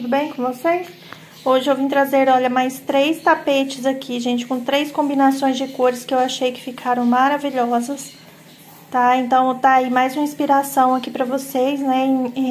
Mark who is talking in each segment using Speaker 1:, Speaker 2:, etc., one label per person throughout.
Speaker 1: tudo bem com vocês? Hoje eu vim trazer, olha, mais 3 tapetes aqui, gente, com 3 combinações de cores que eu achei que ficaram maravilhosas, tá? Então, tá aí mais uma inspiração aqui pra vocês, né,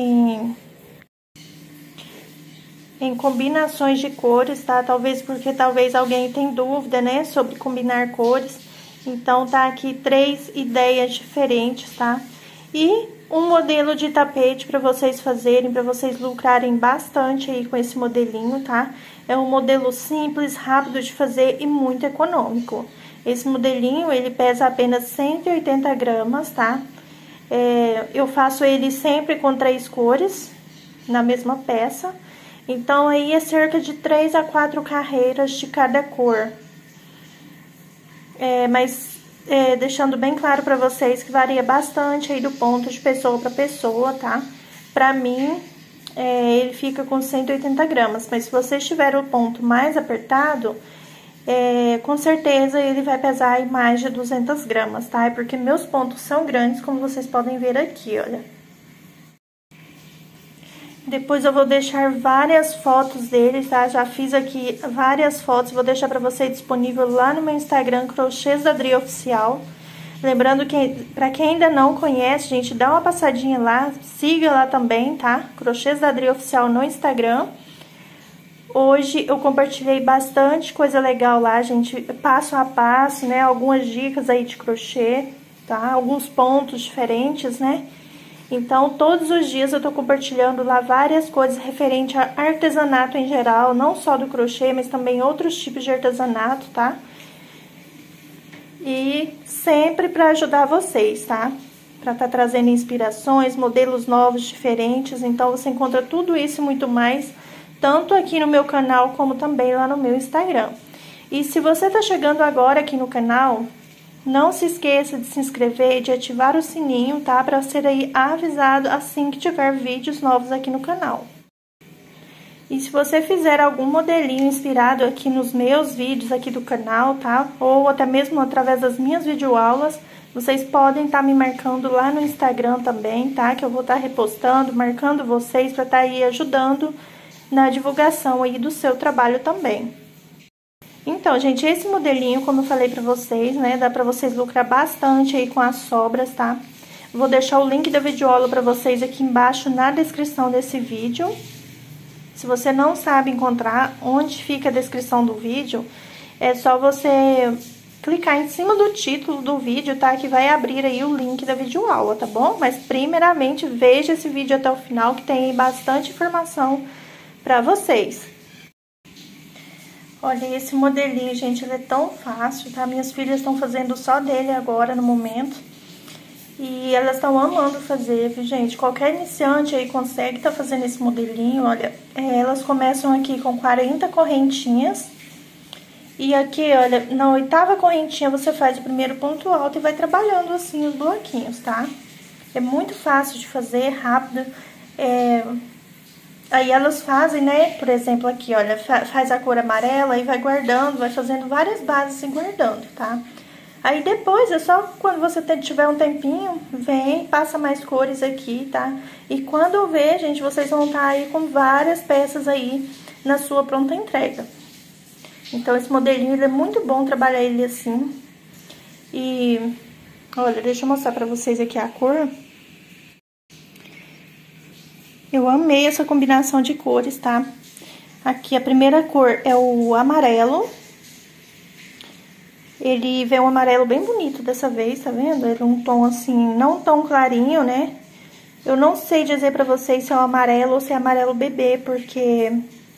Speaker 1: em combinações de cores, tá? Talvez alguém tenha dúvida, né, sobre combinar cores. Então, tá aqui 3 ideias diferentes, tá? E um modelo de tapete para vocês fazerem, para vocês lucrarem bastante aí com esse modelinho, tá? É um modelo simples, rápido de fazer e muito econômico. Esse modelinho, ele pesa apenas 180 gramas, tá? Eu faço ele sempre com 3 cores na mesma peça. Então, aí é cerca de 3 a 4 carreiras de cada cor. Deixando bem claro pra vocês que varia bastante aí do ponto de pessoa pra pessoa, tá? Pra mim, ele fica com 180 gramas, mas se você tiver o ponto mais apertado, com certeza ele vai pesar aí mais de 200 gramas, tá? É porque meus pontos são grandes, como vocês podem ver aqui, olha. Depois eu vou deixar várias fotos dele, tá? Já fiz aqui várias fotos, vou deixar pra você disponível lá no meu Instagram, Crochês da Dri Oficial. Lembrando que, pra quem ainda não conhece, gente, dá uma passadinha lá, siga lá também, tá? Crochês da Dri Oficial no Instagram. Hoje eu compartilhei bastante coisa legal lá, gente, passo a passo, né? Algumas dicas aí de crochê, tá? Alguns pontos diferentes, né? Então, todos os dias eu tô compartilhando lá várias coisas referente a artesanato em geral, não só do crochê, mas também outros tipos de artesanato, tá? E sempre pra ajudar vocês, tá? Pra tá trazendo inspirações, modelos novos, diferentes. Então, você encontra tudo isso e muito mais, tanto aqui no meu canal, como também lá no meu Instagram. E se você tá chegando agora aqui no canal, não se esqueça de se inscrever e de ativar o sininho, tá? Pra ser aí avisado assim que tiver vídeos novos aqui no canal. E se você fizer algum modelinho inspirado aqui nos meus vídeos aqui do canal, tá? Ou até mesmo através das minhas videoaulas, vocês podem estar me marcando lá no Instagram também, tá? Que eu vou estar repostando, marcando vocês pra estar aí ajudando na divulgação aí do seu trabalho também. Então, gente, esse modelinho, como eu falei pra vocês, né, dá pra vocês lucrar bastante aí com as sobras, tá? Vou deixar o link da videoaula pra vocês aqui embaixo na descrição desse vídeo. Se você não sabe encontrar onde fica a descrição do vídeo, é só você clicar em cima do título do vídeo, tá? Que vai abrir aí o link da videoaula, tá bom? Mas, primeiramente, veja esse vídeo até o final, que tem aí bastante informação pra vocês. Olha, esse modelinho, gente, ele é tão fácil, tá? Minhas filhas estão fazendo só dele agora, no momento. E elas estão amando fazer, viu, gente? Qualquer iniciante aí consegue estar fazendo esse modelinho, olha. Elas começam aqui com 40 correntinhas. E aqui, olha, na 8ª correntinha você faz o primeiro ponto alto e vai trabalhando assim os bloquinhos, tá? É muito fácil de fazer, rápido. Aí elas fazem, né, por exemplo, aqui, olha, faz a cor amarela e vai guardando, vai fazendo várias bases e guardando, tá? Aí depois, é só quando você tiver um tempinho, vem, passa mais cores aqui, tá? E quando eu ver, gente, vocês vão estar aí com várias peças aí na sua pronta entrega. Então, esse modelinho, ele é muito bom trabalhar ele assim. E, olha, deixa eu mostrar pra vocês aqui a cor. Eu amei essa combinação de cores, tá? Aqui a primeira cor é o amarelo. Ele vem um amarelo bem bonito dessa vez, tá vendo? Ele é um tom assim, não tão clarinho, né? Eu não sei dizer pra vocês se é o amarelo ou se é amarelo bebê, porque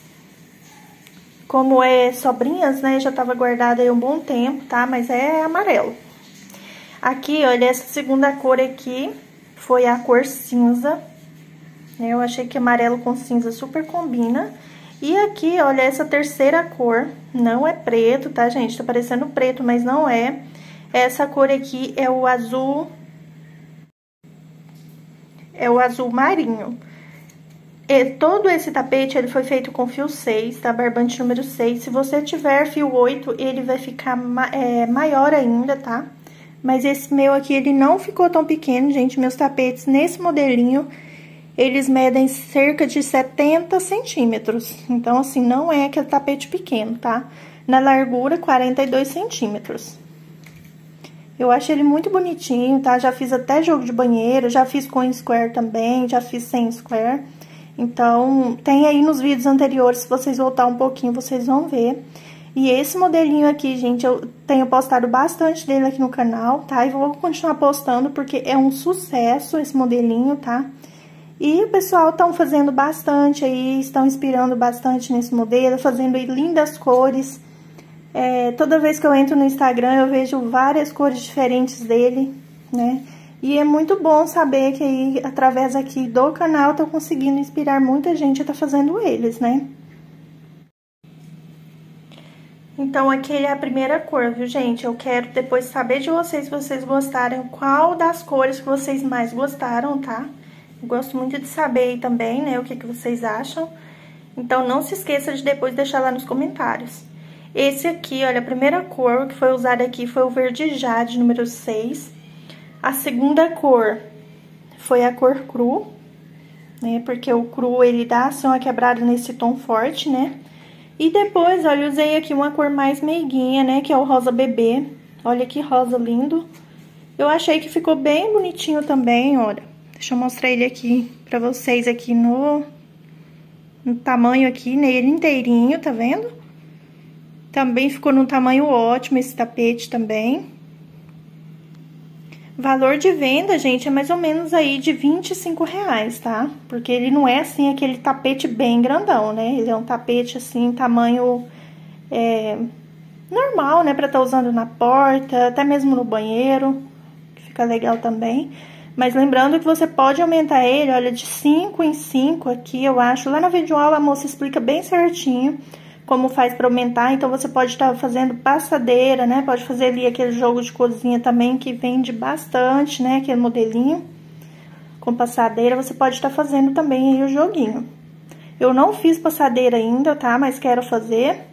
Speaker 1: como é sobrinhas, né? Já tava guardado aí um bom tempo, tá? Mas é amarelo. Aqui, olha, essa segunda cor aqui foi a cor cinza. Eu achei que amarelo com cinza super combina. E aqui, olha, essa terceira cor, não é preto, tá, gente? Tá parecendo preto, mas não é. Essa cor aqui é o azul... É o azul marinho. E todo esse tapete, ele foi feito com fio 6, tá? Barbante número 6. Se você tiver fio 8, ele vai ficar maior ainda, tá? Mas esse meu aqui, ele não ficou tão pequeno, gente. Meus tapetes nesse modelinho... eles medem cerca de 70 centímetros. Então, assim, não é aquele tapete pequeno, tá? Na largura, 42 centímetros. Eu achei ele muito bonitinho, tá? Já fiz até jogo de banheiro, já fiz com square também, já fiz sem square. Então, tem aí nos vídeos anteriores, se vocês voltar um pouquinho, vocês vão ver. E esse modelinho aqui, gente, eu tenho postado bastante dele aqui no canal, tá? E vou continuar postando, porque é um sucesso esse modelinho, tá? E o pessoal estão fazendo bastante aí, estão inspirando bastante nesse modelo, fazendo aí lindas cores. Toda vez que eu entro no Instagram, eu vejo várias cores diferentes dele, né? E é muito bom saber que aí, através aqui do canal, eu tô conseguindo inspirar muita gente a tá fazendo eles, né? Então, aqui é a primeira cor, viu, gente? Eu quero depois saber de vocês, se vocês gostaram, qual das cores que vocês mais gostaram, tá? Eu gosto muito de saber aí também, né, o que vocês acham. Então, não se esqueça de depois deixar lá nos comentários. Esse aqui, olha, a primeira cor que foi usada aqui foi o verde jade, número 6. A segunda cor foi a cor cru, né? Porque o cru, ele dá, assim, uma quebrada nesse tom forte, né? E depois, olha, eu usei aqui uma cor mais meiguinha, né? Que é o rosa bebê. Olha que rosa lindo. Eu achei que ficou bem bonitinho também, olha. Deixa eu mostrar ele aqui pra vocês aqui no tamanho aqui, nele inteirinho, tá vendo? Também ficou num tamanho ótimo esse tapete também. Valor de venda, gente, é mais ou menos aí de R$25, tá? Porque ele não é, assim, aquele tapete bem grandão, né? Ele é um tapete, assim, tamanho normal, né? Pra estar usando na porta, até mesmo no banheiro, que fica legal também. Mas lembrando que você pode aumentar ele, olha, de 5 em 5 aqui, eu acho. Lá na videoaula a moça explica bem certinho como faz para aumentar, então você pode estar fazendo passadeira, né? Pode fazer ali aquele jogo de cozinha também, que vende bastante, né? Aquele modelinho com passadeira, você pode estar fazendo também aí o joguinho. Eu não fiz passadeira ainda, tá? Mas quero fazer.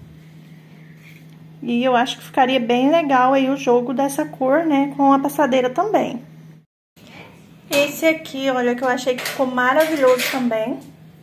Speaker 1: E eu acho que ficaria bem legal aí o jogo dessa cor, né? Com a passadeira também. Esse aqui, olha, que eu achei que ficou maravilhoso também.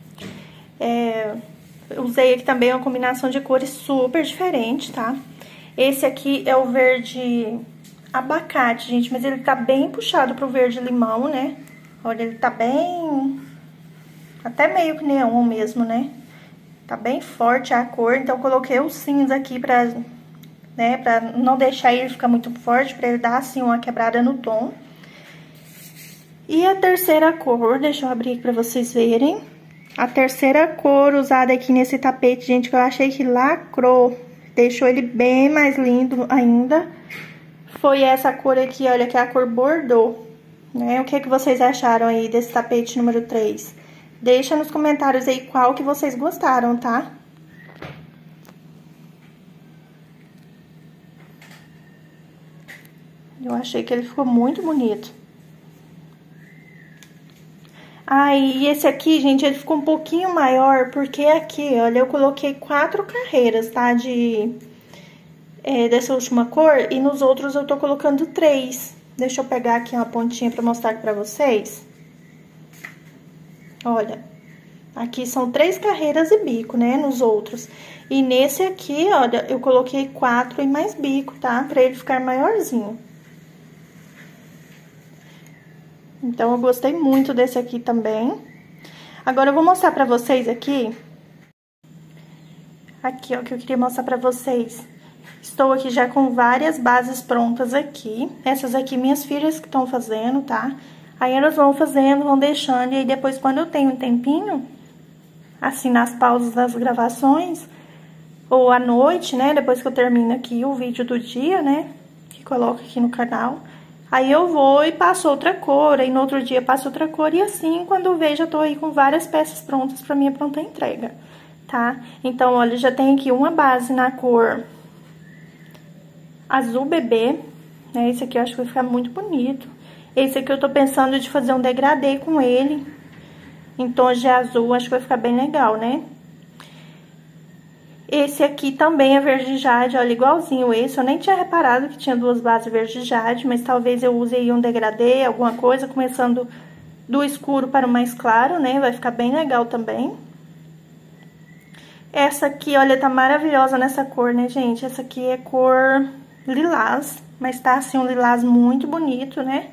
Speaker 1: Eu usei aqui também uma combinação de cores super diferente, tá? Esse aqui é o verde abacate, gente, mas ele tá bem puxado pro verde limão, né? Olha, ele tá bem... até meio que neon mesmo, né? Tá bem forte a cor, então eu coloquei o cinza aqui pra, né, pra não deixar ele ficar muito forte, pra ele dar, assim, uma quebrada no tom. E a terceira cor, deixa eu abrir aqui pra vocês verem. A terceira cor usada aqui nesse tapete, gente, que eu achei que lacrou, deixou ele bem mais lindo ainda, foi essa cor aqui, olha, que é a cor Bordeaux, né? O que vocês acharam aí desse tapete número 3? Deixa nos comentários aí qual que vocês gostaram, tá? Eu achei que ele ficou muito bonito. E esse aqui, gente, ele ficou um pouquinho maior, porque aqui, olha, eu coloquei 4 carreiras, tá? Dessa última cor, e nos outros eu tô colocando 3. Deixa eu pegar aqui uma pontinha pra mostrar aqui pra vocês. Olha, aqui são 3 carreiras e bico, né, nos outros. E nesse aqui, olha, eu coloquei 4 e mais bico, tá? Pra ele ficar maiorzinho. Então, eu gostei muito desse aqui também. Agora, eu vou mostrar pra vocês aqui. Aqui, ó, que eu queria mostrar pra vocês. Estou aqui já com várias bases prontas aqui. Essas aqui, minhas filhas que estão fazendo, tá? Aí, elas vão fazendo, vão deixando. E aí, depois, quando eu tenho um tempinho, assim, nas pausas das gravações, ou à noite, né? Depois que eu termino aqui o vídeo do dia, né? Que coloco aqui no canal. Aí eu vou e passo outra cor, aí no outro dia passo outra cor, e assim, quando eu vejo, eu tô aí com várias peças prontas pra minha pronta entrega, tá? Então, olha, já tem aqui uma base na cor azul bebê, né? Esse aqui eu acho que vai ficar muito bonito. Esse aqui eu tô pensando de fazer um degradê com ele, em tons de azul, acho que vai ficar bem legal, né? Esse aqui também é verde jade, olha, igualzinho esse. Eu nem tinha reparado que tinha 2 bases verde jade, mas talvez eu use aí um degradê, alguma coisa, começando do escuro para o mais claro, né? Vai ficar bem legal também. Essa aqui, olha, tá maravilhosa nessa cor, né, gente? Essa aqui é cor lilás, mas tá assim um lilás muito bonito, né?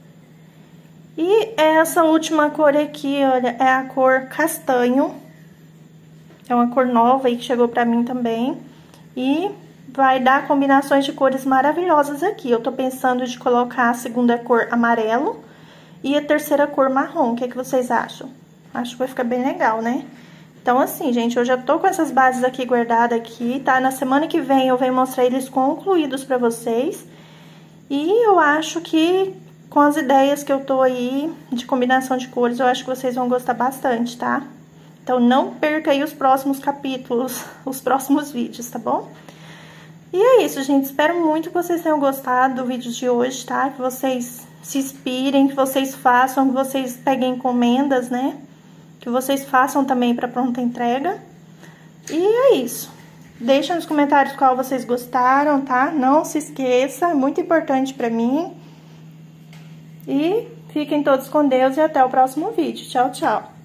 Speaker 1: E essa última cor aqui, olha, é a cor castanho. É uma cor nova aí que chegou pra mim também. E vai dar combinações de cores maravilhosas aqui. Eu tô pensando de colocar a segunda cor amarelo e a terceira cor marrom. O que vocês acham? Acho que vai ficar bem legal, né? Então, assim, gente, eu já tô com essas bases aqui guardadas aqui, tá? Na semana que vem eu venho mostrar eles concluídos pra vocês. E eu acho que com as ideias que eu tô aí de combinação de cores, eu acho que vocês vão gostar bastante, tá? Então, não perca aí os próximos capítulos, os próximos vídeos, tá bom? E é isso, gente. Espero muito que vocês tenham gostado do vídeo de hoje, tá? Que vocês se inspirem, que vocês façam, que vocês peguem encomendas, né? Que vocês façam também para pronta entrega. E é isso. Deixa nos comentários qual vocês gostaram, tá? Não se esqueça, é muito importante pra mim. E fiquem todos com Deus e até o próximo vídeo. Tchau, tchau.